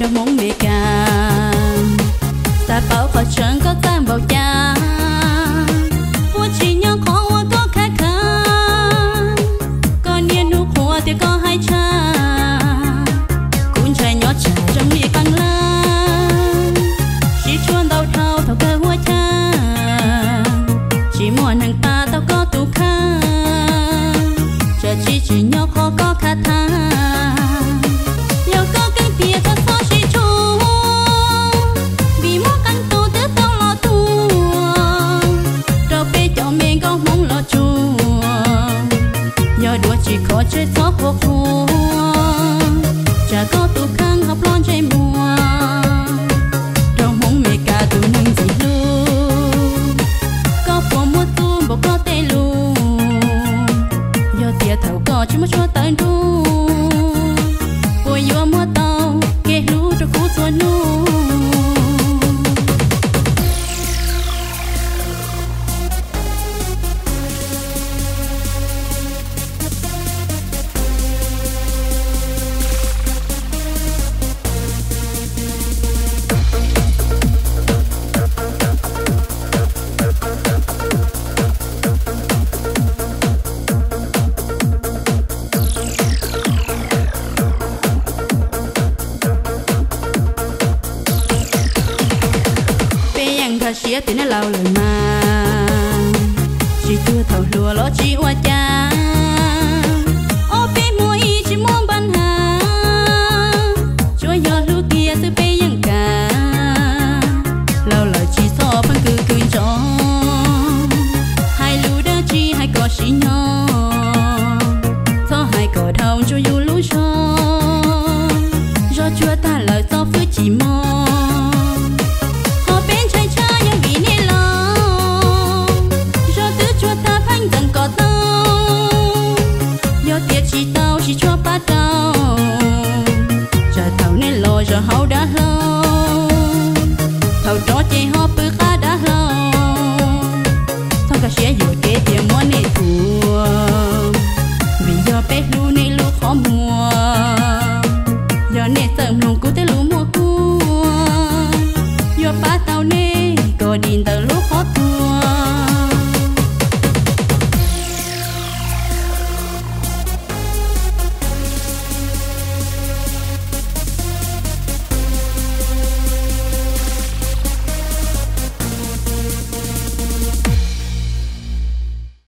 trong mong mẹ ca ta bảo khó chẳng có tam bảo cha vua chỉ nhớ khó có khá khá con niên nụ hoa thì có hai cha cũng trai nhỏ trẻ trong mẹ căng la chỉ chuan đầu thao thao cơ hoa cha chỉ muốn hàng ta tao có tu khá chờ chỉ nhớ khó có khá tha khó chơi khó vô phù chả có tu khăn học lon chơi mùa trong hông mẹ cả tu nâng gì luôn có phù mua tu bộ có tê luôn do tia thầu có chỉ muốn cho tới đu bồi vô mua tàu kê lú cho cú xua nu tiếng nó lao lời mà chỉ chưa thầu lùa lo chỉ hoa cha